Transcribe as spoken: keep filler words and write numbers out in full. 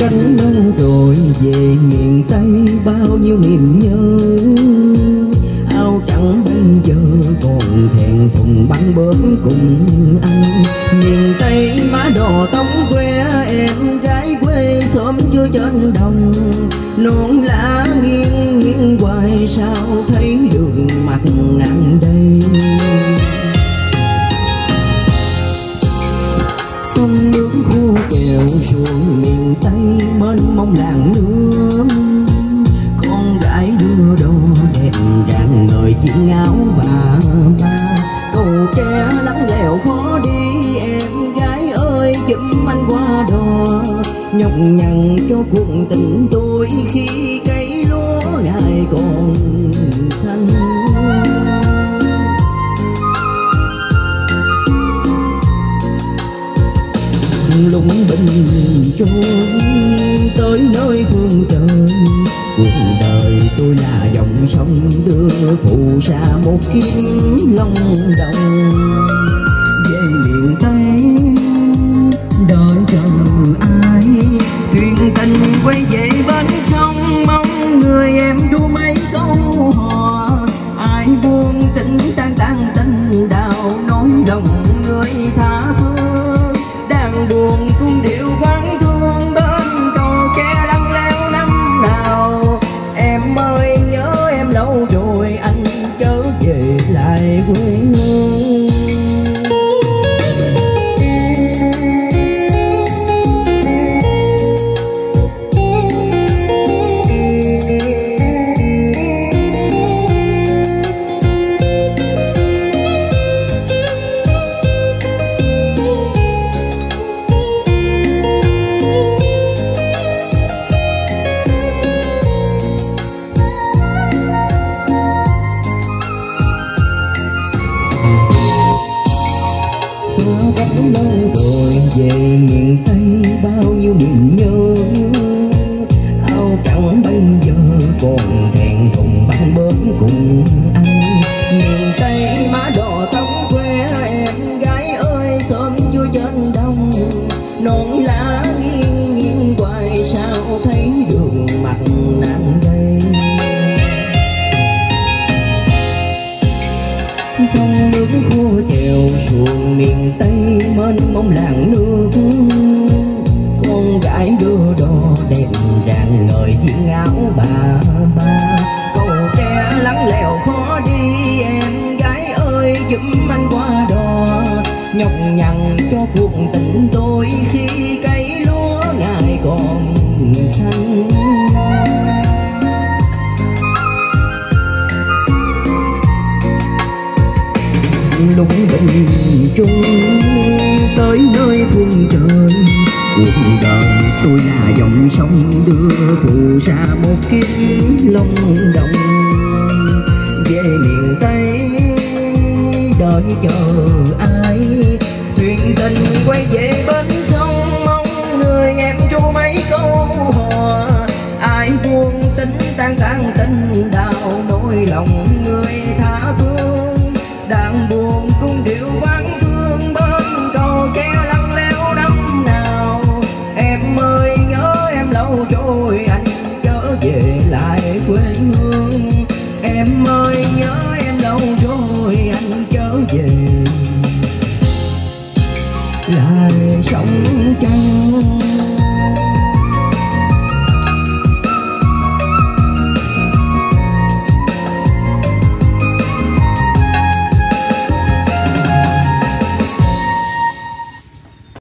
cánh lâu rồi về miền Tây bao nhiêu niềm nhớ. Áo trắng bây giờ còn thẹn thùng băng bướm cùng anh. Miền Tây má đò tóc que em gái quê xóm chưa trên đồng. Non lá nghiêng nghiêng hoài sao thấy đường mặt nặng đây. Sông nước khô kèo xuồng miền Tây mênh mông làng nước. Con gái đưa đò đẹp rạng ngời chiếc áo bà ba. Cầu tre lắng lèo khó đi em gái ơi giúp anh qua đò. Nhọc nhằn cho cuộc tình tôi khi cây lúa ngài còn xanh. Lung bình trôi tới nơi phương trời. Cuộc đời tôi là dòng sông đưa phù sa một kiếm long đồng. Về miền Tây đợi chờ ai, thuyền tình quay về bến sông. Mong người em ru mấy câu hò. Ai buông tình tan tan tình đào nói lòng người tha phương. Đang buồn cung điệu vắng thương bên cầu tre lăng leo năm nào. Em ơi nhớ em lâu rồi anh chớ về lại quê hương. Cách lâu rồi về miền Tây bao nhiêu niềm nhớ. Áo trắng bây giờ còn thẹn thùng băng bướm cùng anh. Miền Tây má đò tóc que em gái ơi sớm chưa trên đông. Non lá nghiêng nghiêng hoài sao thấy đường mặt nặng đây. Sông nước khô chèo xuồng miền Tây mênh mông làng nước. Con gái đưa đò đẹp rạng ngời chiếc áo bà ba. Cầu tre lắng lèo khó đi em gái ơi giúp anh qua đò. Nhọc nhằn cho cuộc tình tôi khi cây lúa ngài còn xanh. Lung bình trôi tới nơi phương trời. Cuộc đời tôi là dòng sông đưa phù sa một kiếm long đồng. Về miền Tây đợi chờ ai, thuyền tình quay về bến sông. Mong người em ru mấy câu hò. Ai buông tính tan tan tình đào nỗi lòng người tha phương. Đang buồn cung điệu vắng thương bên cầu tre lăng leo năm nào. Em ơi nhớ em lâu rồi anh chớ về lại quê hương. Em ơi nhớ em lâu rồi anh